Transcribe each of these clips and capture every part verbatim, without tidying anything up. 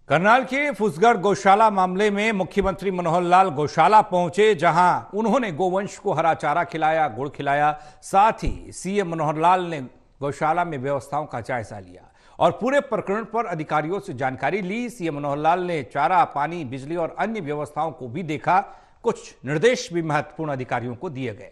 करनाल के फुसगढ़ गौशाला मामले में मुख्यमंत्री मनोहर लाल गौशाला पहुंचे, जहां उन्होंने गोवंश को हरा चारा खिलाया, गुड़ खिलाया। साथ ही सीएम मनोहर लाल ने गौशाला में व्यवस्थाओं का जायजा लिया और पूरे प्रकरण पर अधिकारियों से जानकारी ली। सीएम मनोहर लाल ने चारा, पानी, बिजली और अन्य व्यवस्थाओं को भी देखा। कुछ निर्देश भी महत्वपूर्ण अधिकारियों को दिए गए।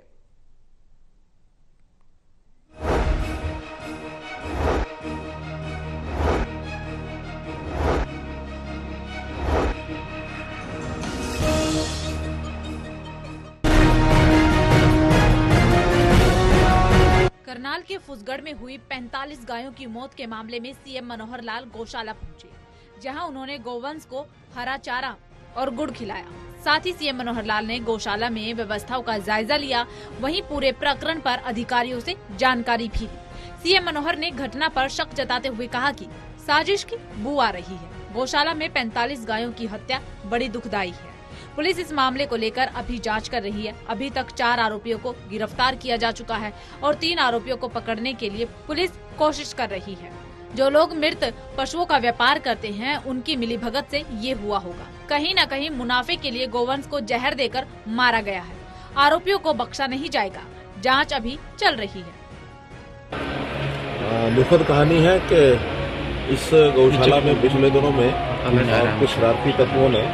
करनाल के फुसगढ़ में हुई पैंतालीस गायों की मौत के मामले में सीएम मनोहर लाल गौशाला पहुंचे, जहां उन्होंने गौवंश को हरा चारा और गुड़ खिलाया। साथ ही सीएम मनोहर लाल ने गौशाला में व्यवस्थाओं का जायजा लिया। वहीं पूरे प्रकरण पर अधिकारियों से जानकारी भी ली। सीएम मनोहर ने घटना पर शक जताते हुए कहा कि साजिश की बू आ रही है। गौशाला में पैंतालीस गायों की हत्या बड़ी दुखदायी है। पुलिस इस मामले को लेकर अभी जांच कर रही है। अभी तक चार आरोपियों को गिरफ्तार किया जा चुका है और तीन आरोपियों को पकड़ने के लिए पुलिस कोशिश कर रही है। जो लोग मृत पशुओं का व्यापार करते हैं, उनकी मिलीभगत से ये हुआ होगा। कहीं न कहीं मुनाफे के लिए गोवंश को जहर देकर मारा गया है। आरोपियों को बख्शा नहीं जाएगा। जाँच अभी चल रही है। दुखद कहानी है कि इस गौशाला में पिछले दिनों में कुछ शरारती तत्वों ने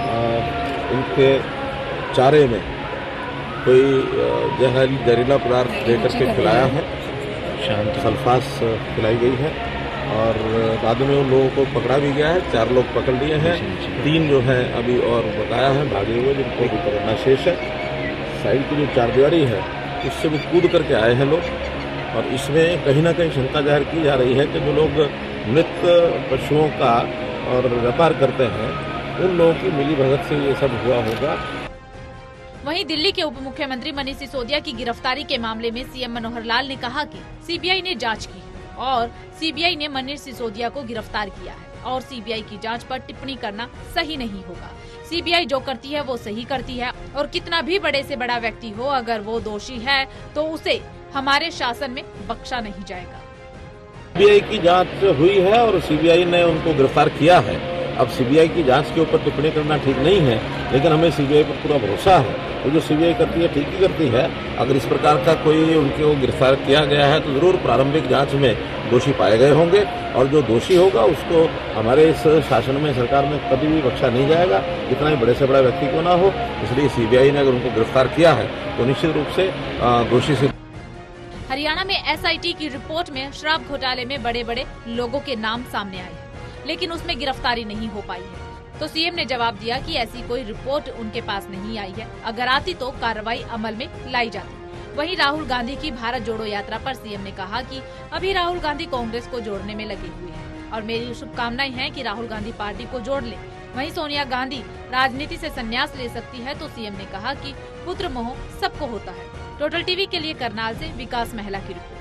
उनके चारे में कोई जहर जहरीला पदार्थ देकर के खिलाया है। सल्फास खिलाई गई है और बाद में उन लोगों को पकड़ा भी गया है। चार लोग पकड़ लिए हैं, तीन जो है अभी और बकाया है भागे हुए, जिनको भी पकड़ना शेष है। साइड की जो चारदीवारी है उससे वो कूद करके आए हैं लोग और इसमें कहीं ना कहीं शंका जाहिर की जा रही है कि जो लोग मृत पशुओं का और व्यापार करते हैं उन लोगों की मिली भगत से ये सब हुआ होगा। वहीं दिल्ली के उप मुख्यमंत्री मनीष सिसोदिया की गिरफ्तारी के मामले में सीएम मनोहर लाल ने कहा कि सीबीआई ने जांच की है और सीबीआई ने मनीष सिसोदिया को गिरफ्तार किया है और सीबीआई की जांच पर टिप्पणी करना सही नहीं होगा। सीबीआई जो करती है वो सही करती है और कितना भी बड़े से बड़ा व्यक्ति हो, अगर वो दोषी है तो उसे हमारे शासन में बख्शा नहीं जाएगा। सीबीआई की जाँच हुई है और सीबीआई ने उनको गिरफ्तार किया है। अब सीबीआई की जांच के ऊपर टिप्पणी करना ठीक नहीं है, लेकिन हमें सीबीआई पर पूरा भरोसा है। वो जो सीबीआई करती है ठीक ही करती है। अगर इस प्रकार का कोई उनको गिरफ्तार किया गया है तो जरूर प्रारंभिक जांच में दोषी पाए गए होंगे और जो दोषी होगा उसको हमारे इस शासन में, सरकार में कभी भी बख्शा नहीं जाएगा, कितना ही बड़े से बड़ा व्यक्ति क्यों ना हो। इसलिए सीबीआई ने अगर उनको गिरफ्तार किया है तो निश्चित रूप से दोषी से। हरियाणा में एसआईटी की रिपोर्ट में शराब घोटाले में बड़े बड़े लोगों के नाम सामने आए हैं, लेकिन उसमें गिरफ्तारी नहीं हो पाई है। तो सीएम ने जवाब दिया कि ऐसी कोई रिपोर्ट उनके पास नहीं आई है। अगर आती तो कार्रवाई अमल में लाई जाती। वहीं राहुल गांधी की भारत जोड़ो यात्रा पर सीएम ने कहा कि अभी राहुल गांधी कांग्रेस को जोड़ने में लगे हुए हैं और मेरी शुभकामनाएं हैं कि राहुल गांधी पार्टी को जोड़ ले। वहीं सोनिया गांधी राजनीति से संन्यास ले सकती है, तो सीएम ने कहा कि पुत्र मोह सबको होता है। टोटल टीवी के लिए करनाल से विकास महिला की रिपोर्ट।